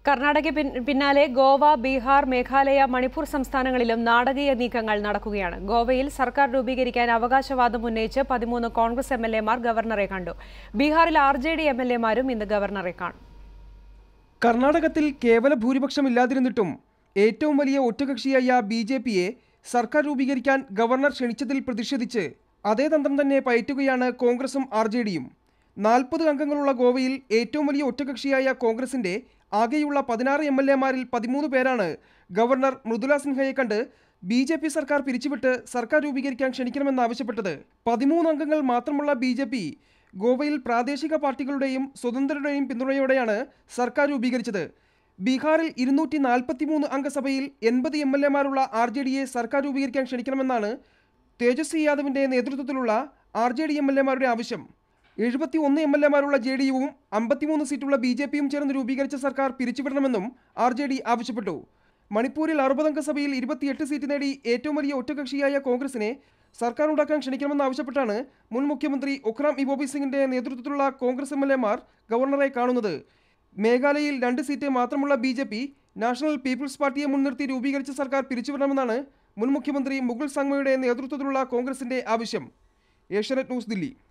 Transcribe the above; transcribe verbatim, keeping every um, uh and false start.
കർണാടക പിന്നാലെ ഗോവ, ബീഹാർ, മേഘാലയ, മണിപ്പൂർ സംസ്ഥാനങ്ങളിലും നാടകീയ നീക്കങ്ങൾ നടക്കുകയാണ്. ഗോവയിൽ സർക്കാർ രൂപീകരിക്കാൻ അവകാശവാദം ഉന്നയിച്ച് പതിമൂന്ന് കോൺഗ്രസ് എം എൽ എമാർ ഗവർണറെ കണ്ടു. ബീഹാറിൽ R J D M L എമാരും ഇന്ന് ഗവർണറെ കാണും. കർണാടകത്തിൽ കേവല ഭൂരിപക്ഷമില്ലാതിരുന്നിട്ടും ഏറ്റവും വലിയ ഒറ്റകക്ഷിയായ ബി ജെ പിയെ സർക്കാർ രൂപീകരിക്കാൻ ഗവർണർ ക്ഷണിച്ചതിൽ പ്രതിഷേധിച്ച് അതേ തന്ത്രം തന്നെ പയറ്റുകയാണ് കോൺഗ്രസും ആർ ജെ ഡിയും. നാൽപ്പത് അംഗങ്ങളുള്ള ഗോവയിൽ ഏറ്റവും വലിയ ഒറ്റകക്ഷിയായ കോൺഗ്രസിന്റെ ആകെയുള്ള പതിനാറ് എം എൽ എമാരിൽ പതിമൂന്ന് പേരാണ് ഗവർണർ മൃദുല സിൻഹയെ കണ്ട് ബി ജെ പി സർക്കാർ പിരിച്ചുവിട്ട് സർക്കാർ രൂപീകരിക്കാൻ ക്ഷണിക്കണമെന്നാവശ്യപ്പെട്ടത്. പതിമൂന്ന് അംഗങ്ങൾ മാത്രമുള്ള ബി ജെ പി ഗോവയിൽ പ്രാദേശിക പാർട്ടികളുടെയും സ്വതന്ത്രരുടെയും പിന്തുണയോടെയാണ് സർക്കാർ രൂപീകരിച്ചത്. ബീഹാറിൽ ഇരുന്നൂറ്റി നാൽപ്പത്തി മൂന്ന് അംഗസഭയിൽ എൺപത് എം എൽ എമാരുള്ള ആർ ജെ ഡിയെ സർക്കാർ രൂപീകരിക്കാൻ ക്ഷണിക്കണമെന്നാണ് തേജസ്വി യാദവിന്റെ നേതൃത്വത്തിലുള്ള R J D M L എമാരുടെ ആവശ്യം. എഴുപത്തി ഒന്ന് എം എൽ എമാരുള്ള ജെ ഡി യുവും അമ്പത്തിമൂന്ന് സീറ്റുള്ള ബി ജെ പിയും ചേർന്ന് രൂപീകരിച്ച സർക്കാർ പിരിച്ചുവിടണമെന്നും ആർ ജെ ഡി ആവശ്യപ്പെട്ടു. മണിപ്പൂരിൽ അറുപതംഗ സഭയിൽ ഇരുപത്തിയെട്ട് സീറ്റ് നേടി ഏറ്റവും വലിയ ഒറ്റകക്ഷിയായ കോൺഗ്രസിനെ സർക്കാർ ഉണ്ടാക്കാൻ ക്ഷണിക്കണമെന്നാവശ്യപ്പെട്ടാണ് മുൻ മുഖ്യമന്ത്രി ഒക്രാം ഇബോബി സിംഗിന്റെ നേതൃത്വത്തിലുള്ള കോൺഗ്രസ് എം എൽ എമാർ ഗവർണറെ കാണുന്നത്. മേഘാലയയിൽ രണ്ട് സീറ്റ് മാത്രമുള്ള B J P national people's പാർട്ടിയെ മുൻനിർത്തി രൂപീകരിച്ച സർക്കാർ പിരിച്ചുവിടണമെന്നാണ് മുൻ മുഖ്യമന്ത്രി മുകുൾ സംഗ്മയുടെ നേതൃത്വത്തിലുള്ള കോൺഗ്രസിന്റെ ആവശ്യം. ഏഷ്യാനെറ്റ് ന്യൂസ്, ദില്ലി.